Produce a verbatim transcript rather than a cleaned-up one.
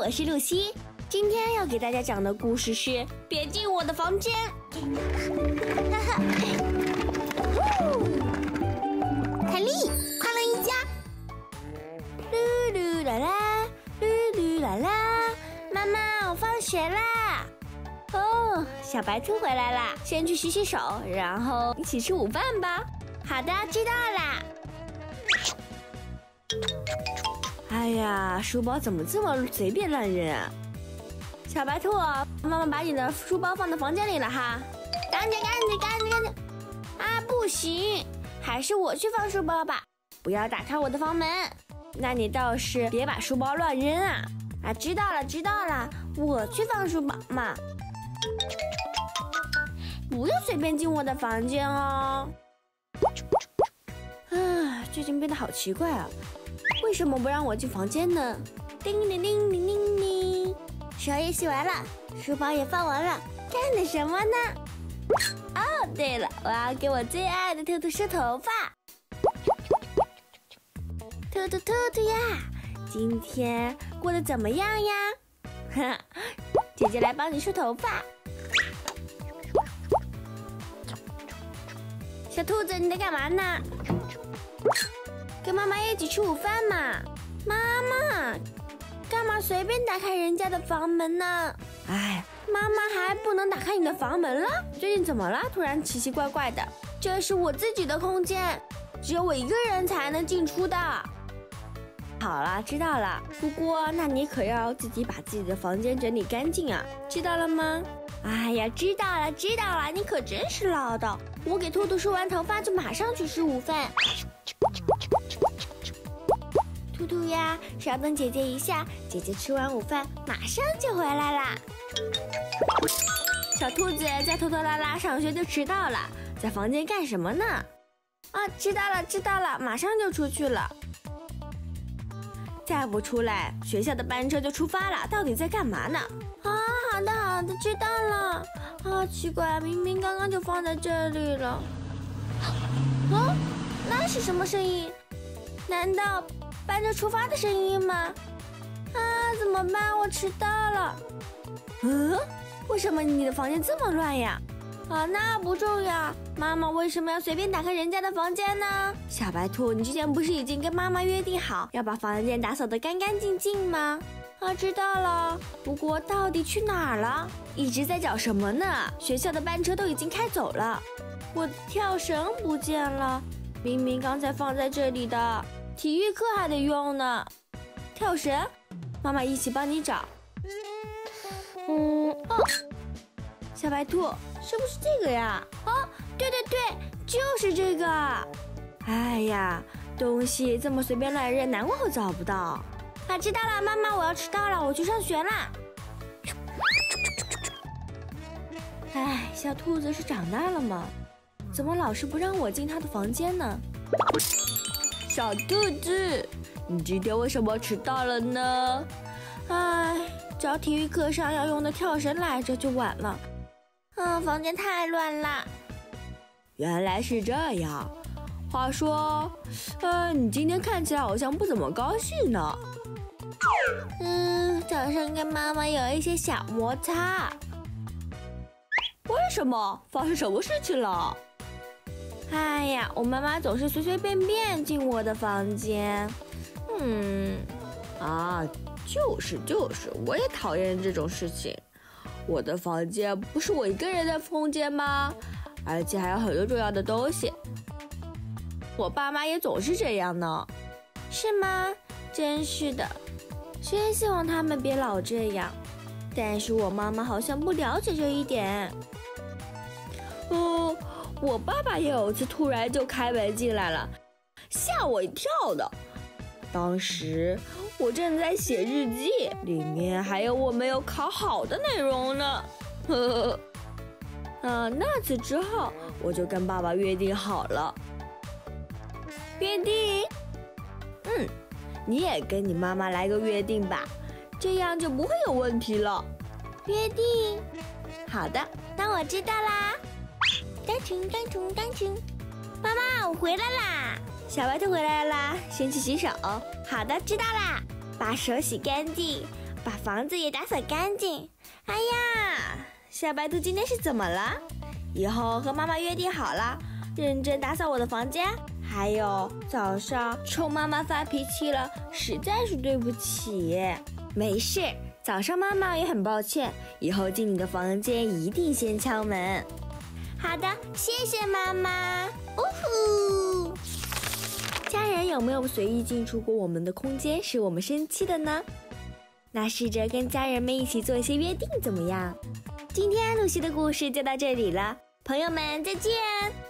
我是露西，今天要给大家讲的故事是别进我的房间。哈哈，凯莉，快乐一家。噜噜啦啦，噜噜啦啦，妈妈，我放学啦。哦，小白兔回来啦，先去洗洗手，然后一起吃午饭吧。好的，知道啦。哎呀，书包怎么这么随便乱扔啊？小白兔，妈妈把你的书包放到房间里了哈，赶紧赶紧赶紧赶紧！啊，不行，还是我去放书包吧，不要打开我的房门。那你倒是别把书包乱扔啊！啊，知道了知道了，我去放书包嘛，不要随便进我的房间哦。啊，最近变得好奇怪啊。为什么不让我进房间呢？叮铃铃铃铃铃，手也洗完了，书包也放完了，干的什么呢？哦，对了，我要给我最爱的兔兔梳头发。兔兔兔兔呀，今天过得怎么样呀？哈，姐姐来帮你梳头发。小兔子，你在干嘛呢？跟妈妈一起吃午饭嘛。妈妈，干嘛随便打开人家的房门呢？哎，妈妈还不能打开你的房门了？最近怎么了？突然奇奇怪怪的。这是我自己的空间，只有我一个人才能进出的。好了，知道了。不过那你可要自己把自己的房间整理干净啊，知道了吗？哎呀，知道了知道了，你可真是唠叨。我给兔兔梳完头发就马上去吃午饭。兔兔呀，稍等姐姐一下，姐姐吃完午饭马上就回来啦。小兔子在拖拖拉拉上学就迟到了，在房间干什么呢？啊，知道了知道了，马上就出去了。再不出来，学校的班车就出发了，到底在干嘛呢？啊，好的好的，知道了。啊，奇怪，明明刚刚就放在这里了。啊，那是什么声音？难道班车出发的声音吗？啊，怎么办？我迟到了。嗯，为什么你的房间这么乱呀？啊，那不重要。妈妈为什么要随便打开人家的房间呢？小白兔，你之前不是已经跟妈妈约定好要把房间打扫得干干净净吗？啊，知道了。不过到底去哪儿了？一直在找什么呢？学校的班车都已经开走了，我的跳绳不见了，明明刚才放在这里的，体育课还得用呢。跳绳，妈妈一起帮你找。嗯，哦，小白兔，是不是这个呀？哦，对对对，就是这个。哎呀，东西这么随便乱扔，难怪我找不到。啊，知道了，妈妈，我要迟到了，我去上学啦。哎，小兔子是长大了吗？怎么老是不让我进他的房间呢？小兔子，你今天为什么迟到了呢？哎，找体育课上要用的跳绳来着，就晚了。嗯，房间太乱了。原来是这样。话说，呃，你今天看起来好像不怎么高兴呢。嗯，早上跟妈妈有一些小摩擦。为什么？发生什么事情了？哎呀，我妈妈总是随随便便进我的房间。嗯，啊，就是就是，我也讨厌这种事情。我的房间不是我一个人的空间吗？而且还有很多重要的东西。我爸妈也总是这样呢。是吗？真是的。真希望他们别老这样。但是我妈妈好像不了解这一点。哦，我爸爸也有一次突然就开门进来了，吓我一跳的。当时我正在写日记，里面还有我没有考好的内容呢。呵呵。啊，那次之后我就跟爸爸约定好了。约定？嗯，你也跟你妈妈来个约定吧，这样就不会有问题了。约定。好的，那我知道啦。当铤当铤当铤，妈妈，我回来啦！小白兔回来啦，先去洗手。好的，知道啦。把手洗干净， 把房子也打扫干净。哎呀，小白兔今天是怎么了？以后和妈妈约定好了，认真打扫我的房间。还有早上冲妈妈发脾气了，实在是对不起。没事，早上妈妈也很抱歉，以后进你的房间一定先敲门。好的，谢谢妈妈。呜呼！家人有没有随意进出过我们的空间，使我们生气的呢？那试着跟家人们一起做一些约定怎么样？今天露西的故事就到这里了，朋友们再见。